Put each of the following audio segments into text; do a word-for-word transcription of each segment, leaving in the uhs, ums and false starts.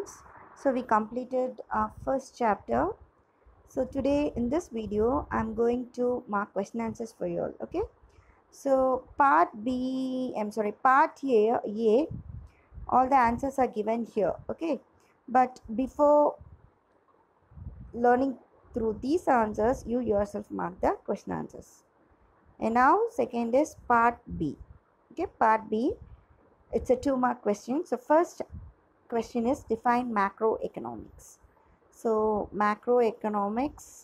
students, so we completed our first chapter. So today in this video I'm going to mark question answers for you all. Okay, so part B, I'm sorry, part A, A all the answers are given here. Okay, but before learning through these answers, you yourself mark the question answers. And now second is part B. Okay, part B, it's a two mark question. So first question is define macroeconomics. So macroeconomics,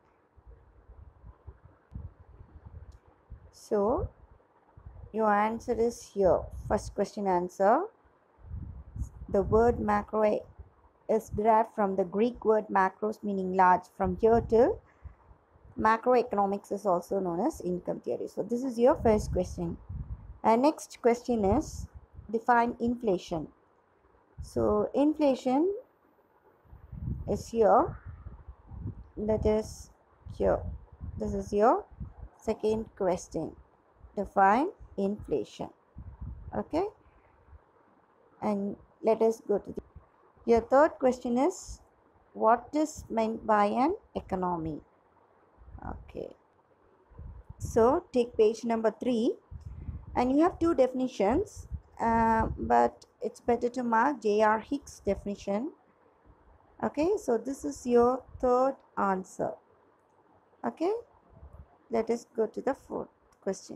so your answer is here. First question answer, the word macro is derived from the Greek word macros, meaning large. From here till macroeconomics is also known as income theory. So this is your first question. And next question is define inflation. So inflation is here, that is here. This is your second question. Define inflation. Okay, and let us go to the your third question is what is meant by an economy. Okay, so take page number three, and you have two definitions, uh, but it's better to mark J R Hick's definition. Okay, so this is your third answer. Okay, let us go to the fourth question.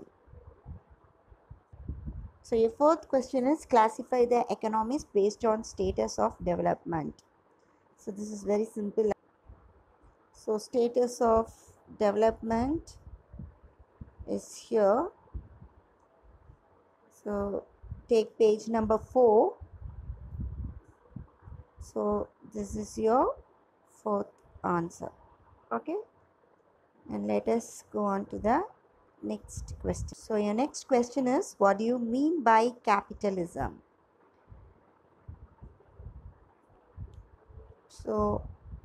So your fourth question is classify the economies based on status of development. So this is very simple. So status of development is here. So take page number four. So this is your fourth answer. Okay, and let us go on to the next question. So your next question is what do you mean by capitalism? So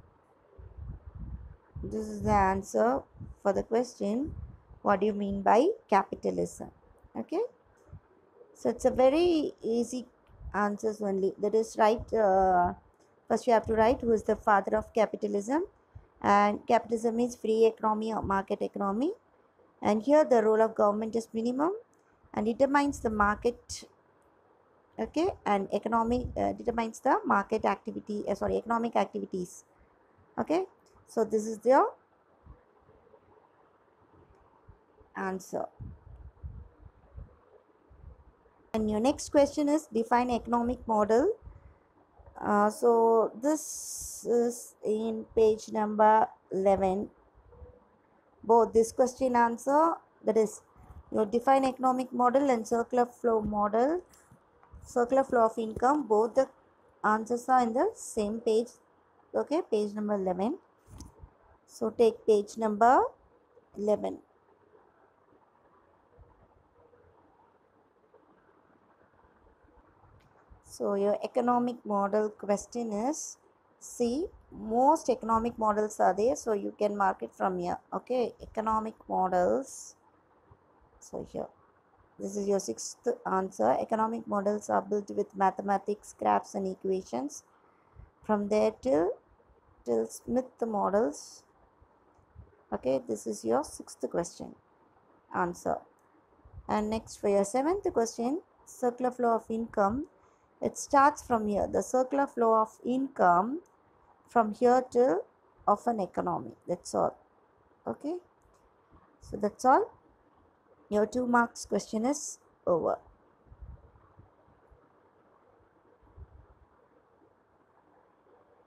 this is the answer for the question what do you mean by capitalism. Okay, so it's a very easy answers only. That is right. Uh, first you have to write who is the father of capitalism, and capitalism is free economy or market economy, and here the role of government is minimum and determines the market. Okay, and economy uh, determines the market activity uh, sorry economic activities. Okay, so this is the answer. And your next question is define economic model. Uh, so this is in page number eleven. Both this question answer, that is your define economic model and circular flow model, circular flow of income, both the answers are in the same page. Okay, page number eleven. So take page number eleven. So your economic model question is, see, most economic models are there, so you can mark it from here. Okay, economic models. So here, this is your sixth answer. Economic models are built with mathematics, graphs and equations. From there till till Smith models. Okay, this is your sixth question answer. And next for your seventh question, circular flow of income. It starts from here, the circular flow of income from here till of an economy. That's all. Okay, so that's all. Your two marks question is over.